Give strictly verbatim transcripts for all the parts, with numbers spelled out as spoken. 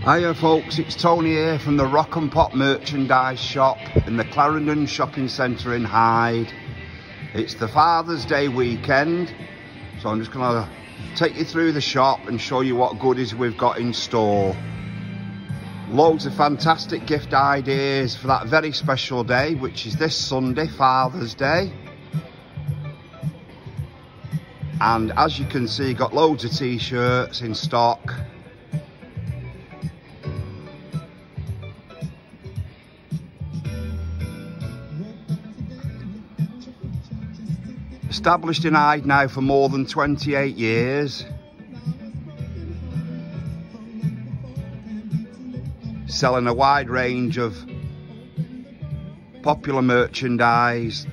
Hiya folks, it's Tony here from the Rock and Pop merchandise shop in the Clarendon Shopping Centre in Hyde. It's the Father's Day weekend, so I'm just going to take you through the shop and show you what goodies we've got in store. Loads of fantastic gift ideas for that very special day, which is this Sunday, Father's Day. And as you can see, got loads of t-shirts in stock. Established in Hyde now for more than twenty-eight years. Selling a wide range of popular merchandise.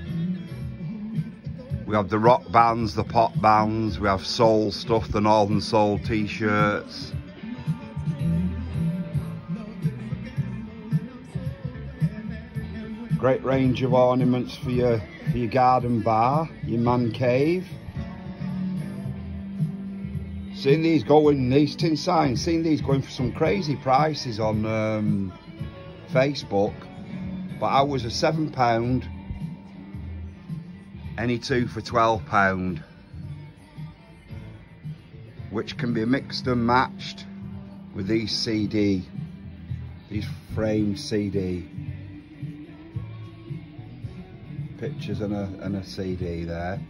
We have the rock bands, the pop bands, we have soul stuff, the Northern Soul t-shirts. Great range of ornaments for your for your garden bar, your man cave. Seeing these going, these tin signs, seeing these going for some crazy prices on um, Facebook. But ours are seven pounds, any two for twelve pounds. Which can be mixed and matched with these C D, these framed C D. Pictures and a, and a C D there.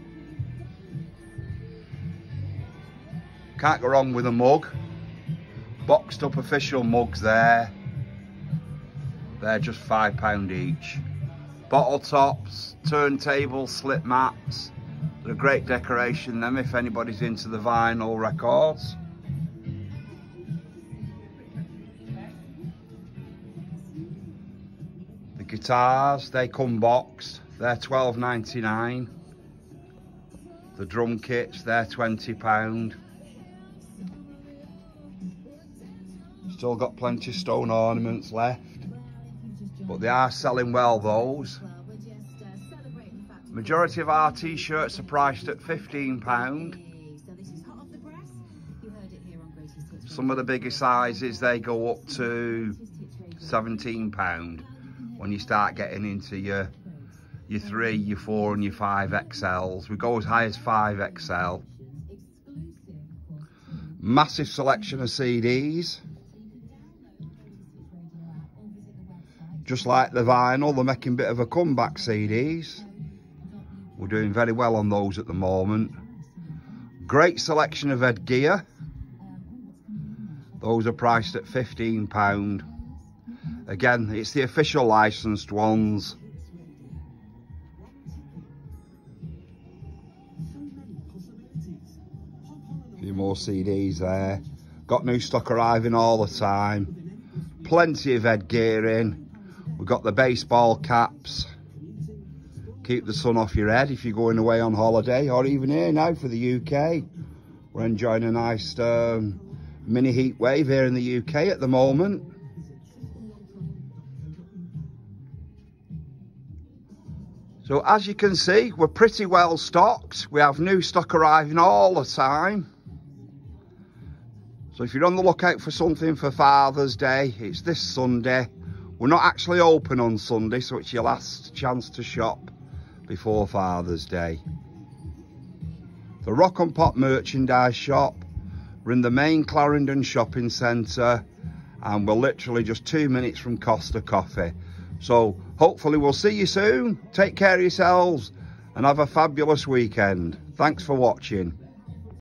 Can't go wrong with a mug. Boxed up official mugs there. They're just five pounds each. Bottle tops, turntables, slip mats. They're a great decoration them if anybody's into the vinyl records. The guitars, they come boxed. They're twelve ninety-nine. The drum kits, they're twenty pounds. Still got plenty of stone ornaments left, but they are selling well, those. Majority of our t-shirts are priced at fifteen pounds. Some of the bigger sizes, they go up to seventeen pounds when you start getting into your your three, your four and your five X Ls. We go as high as five X L. Massive selection of C Ds. Just like the vinyl, they're making a bit of a comeback, C Ds. We're doing very well on those at the moment. Great selection of headgear. Those are priced at fifteen pounds. Again, it's the official licensed ones. A few more C Ds there. Got new stock arriving all the time. Plenty of headgear in. We've got the baseball caps. Keep the sun off your head if you're going away on holiday, or even here now for the U K. We're enjoying a nice um, mini heat wave here in the U K at the moment. So as you can see, we're pretty well stocked. We have new stock arriving all the time. So if you're on the lookout for something for Father's Day, it's this Sunday. We're not actually open on Sunday, so it's your last chance to shop before Father's Day. The Rock and Pop merchandise shop. We're in the main Clarendon Shopping Centre, and we're literally just two minutes from Costa Coffee. So hopefully we'll see you soon. Take care of yourselves and have a fabulous weekend. Thanks for watching.